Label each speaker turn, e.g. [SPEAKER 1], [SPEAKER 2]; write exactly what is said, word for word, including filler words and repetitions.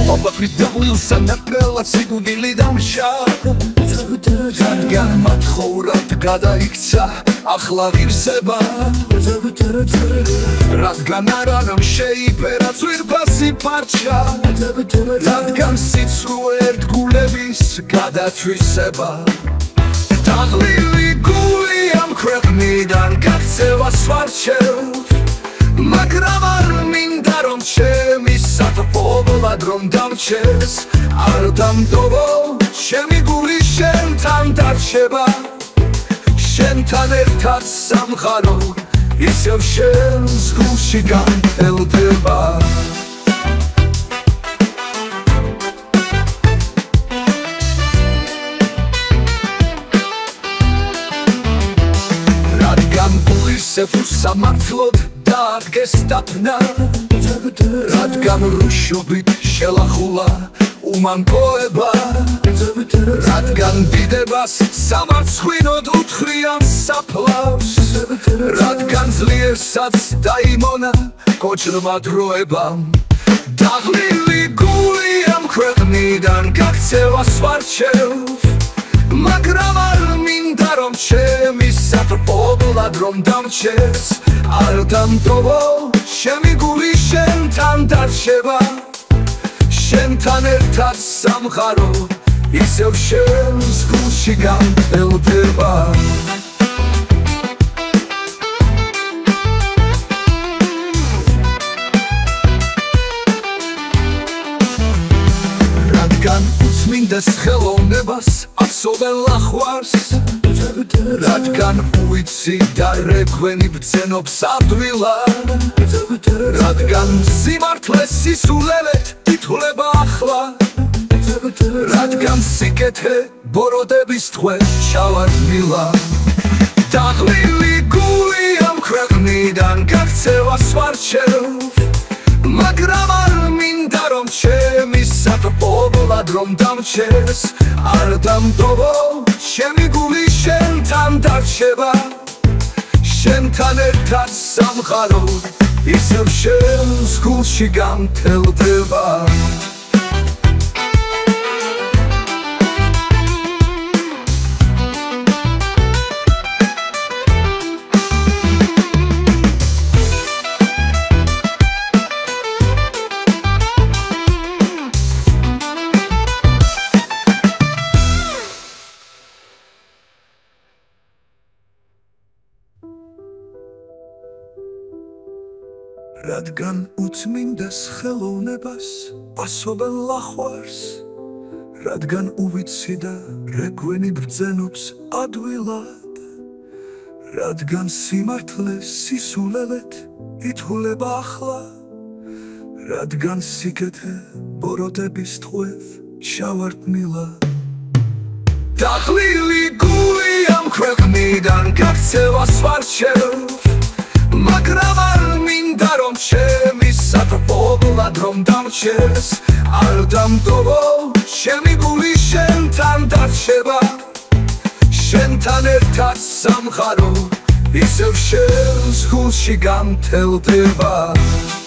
[SPEAKER 1] ოპაპრიდაულსა ნაკრელა სიკვდილი დამშა რადგან მათხოვრად გადაიქცა ახლა ღირსება რადგან არანამ შეიფერა ძვირფასი პარჩა რადგან სიცრუე ერთგულების გადათვისება დაღლილი გული ამ ქვეყნიდან გაქცევას ვარჩევ მაგრამ არ მინდა რომ ჩემი საფობლად რომ დამჩეს არ დამტოვო ჩემი გული შენთან დარჩება შენთან ერთად სამყარო ისევ შენს გულში განელდება რადგან გულისევ სამართლოდ დაადგეს დაფნა რადგან რუშობით შელახულა უმანკოება რადგან დიდებას სამარცხვინოდ უთხრიან საფლავს რადგან ძლიერსაც დაიმონა კოჭრმა დროებამ დაღლილი გული ამ ქვეყნიდან გაქცევას ვარჩევ მაგრამ არ მინდა რომ ჩემი საფობლად რომ დამჩეს არ დამტოვო ჩემი გული შენთან დარჩება შენთან ერთად სამყარო ისევ შენს გულში განელდება რადგან უწმინდეს ხელოვნებას ასობენ ლახვარს რადგან უიცი და რეგვენი ბრძენობს ადვილად რადგან სიმართლეს სისულელეთ ითვლება ახლა რადგან სიკეთე ბოროტების თვე ჩავარდნილა დაღლილი გული ამ ქვეყნიდან გაქცევას ვარჩევ მაგრამ არ მინდა რომ ჩემი საფობლად რომ დამჩეს არ დამტოვო ჩემი გული შენთან დარჩება შენთან ერთად სამყარო ისევ შენს გულში განთელდება რადგან უწმინდეს ხელოვნებას ასობენ ლახვარს რადგან უვიცი და რეგვენი ბრძენობს ადვილად რადგან სიმართლე სისულელეთ ითვლება ახლა რადგან სიკეთე ბოროტების თვევ ჩავარდნილა დაღლილი გული ამ ქვეყნიდან გაქცევას ვარჩევ მაგრამ არ მინდა რომ ჩემი საფობლად რომ დამჩეს არ დამტოვო ჩემი გული შენთან დარჩება შენთან ერთად სამყარო ისევ შენს გულში განთელდება